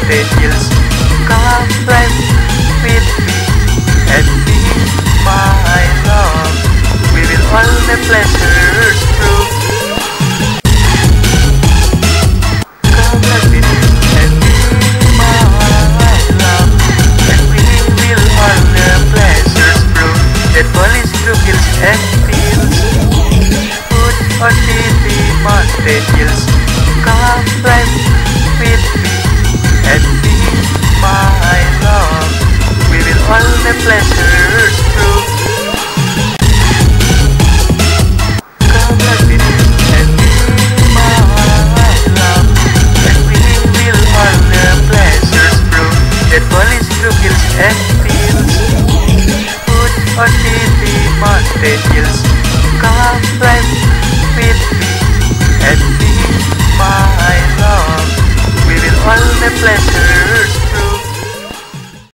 mountain hills. Come climb with me and be my love. We will all the pleasures prove. Come climb with me and be my love, and we will all the pleasures prove. That police through hills and fields, food on the mountain hills. Come climb with me and be my love. We will all the pleasures prove. Come climb with me and be my love, and we will all the pleasures prove. That police through hills and fields, food on the mountain hills. Come climb with me and be my love. We will all the pleasures